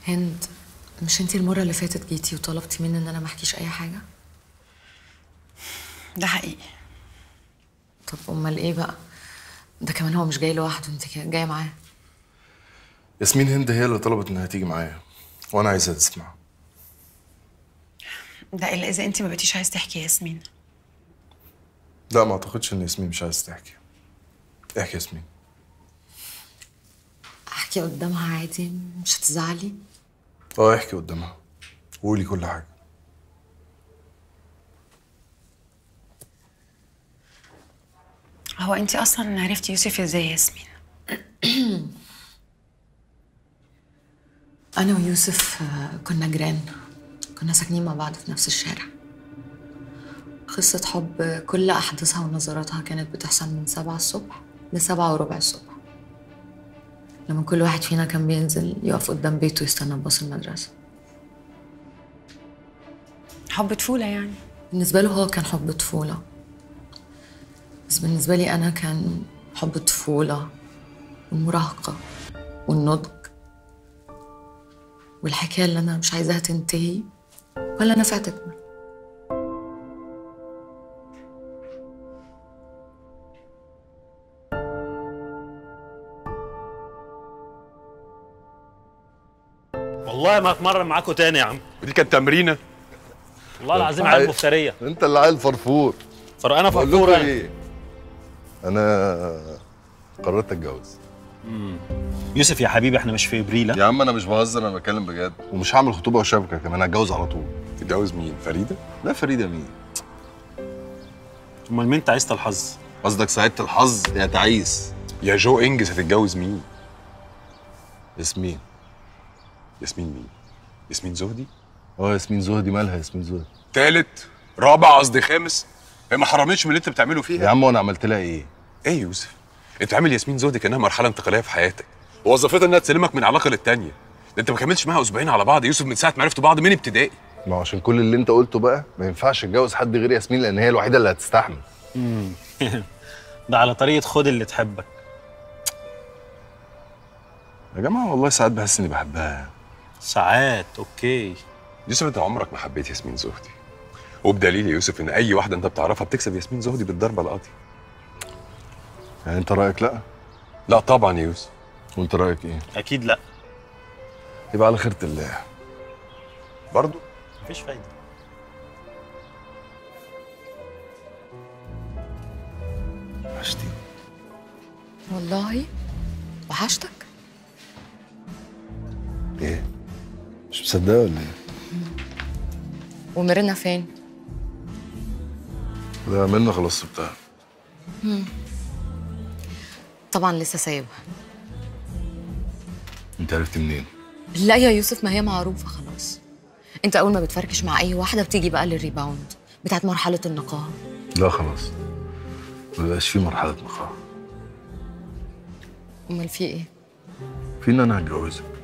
هند، مش انتي المرة اللي فاتت جيتي وطلبتي مني ان انا ما احكيش اي حاجة؟ ده حقيقي. طب امال ايه بقى؟ ده كمان هو مش جاي لوحده، انت جاية معاه. ياسمين هند هي اللي طلبت انها تيجي معايا وانا عايزها تسمع. ده الا اذا انت ما بقيتيش عايز تحكي يا ياسمين. لا، ما اعتقدش ان ياسمين مش عايز تحكي. احكي ياسمين. احكي قدامها عادي؟ مش هتزعلي؟ اه، احكي قدامها، قولي كل حاجة. هو انت اصلا عرفتي يوسف ازاي يا ياسمين؟ انا ويوسف كنا جيران، كنا ساكنين مع بعض في نفس الشارع. قصة حب كل أحداثها ونظراتها كانت بتحصل من 7 الصبح ل7:15 الصبح، لما كل واحد فينا كان بينزل يقف قدام بيته يستنى باص المدرسة. حب طفوله يعني؟ بالنسبة له هو كان حب طفولة، بس بالنسبة لي أنا كان حب الطفولة والمراهقة والنضج والحكاية اللي أنا مش عايزاها تنتهي ولا نفع تكمل. والله ما اتمرن معاكم تاني يا عم. ودي كانت تمرينه. والله العظيم عيال مفتريه. انت اللي عيل فرفور. فرقانه فرفوره. ايه؟ انا قررت اتجوز. يوسف يا حبيبي احنا مش في ابريل. يا عم انا مش بهزر، انا بتكلم بجد، ومش هعمل خطوبه وشبكه كمان، هتجوز على طول. تتجوز مين؟ فريده؟ لا، فريده مين؟ امال مين تعيسة الحظ؟ قصدك سعاده الحظ يا تعيس؟ يا جو انجز، هتتجوز مين؟ ياسمين. ياسمين مين؟ ياسمين زهدي؟ ياسمين زهدي. مالها ياسمين زهدي؟ تالت رابع قصدي خامس. هي ما حرمتش من اللي انت بتعمله فيها يا عم وانا عملت لها ايه؟ ايه يوسف؟ انت عامل ياسمين زهدي كانها مرحله انتقاليه في حياتك، ووظيفتها انها تسلمك من علاقه للتانيه. ده انت ما كملتش معاها اسبوعين على بعض يا يوسف، من ساعه ما عرفتوا بعض من ابتدائي. ما عشان كل اللي انت قلته بقى ما ينفعش اتجوز حد غير ياسمين، لان هي الوحيده اللي هتستحمل. ده على طريقه خد اللي تحبك. يا جماعه والله ساعات بحس اني بحبها. ساعات اوكي. يوسف انت عمرك ما حبيت ياسمين زهدي، وبدليل يا يوسف ان اي واحده انت بتعرفها بتكسب ياسمين زهدي بالضربه القاضيه. يعني انت رايك لا؟ لا طبعا يا يوسف. وانت رايك ايه؟ اكيد لا. يبقى على خيرة الله. برضه مفيش فايده. وحشتيني والله وحشتك. ايه؟ مش مصدقه ولا ايه؟ وميرنا فين؟ لا، منا خلاص سبتها. طبعا لسه سايبها. انت عرفتي منين؟ لا يا يوسف، ما هي معروفة خلاص. انت اول ما بتفركش مع اي واحدة بتيجي بقى للريباوند بتاعت مرحلة النقاهة. لا خلاص، ما بقاش في مرحله نقاهه. امال في ايه؟ في ان انا هتجوزك.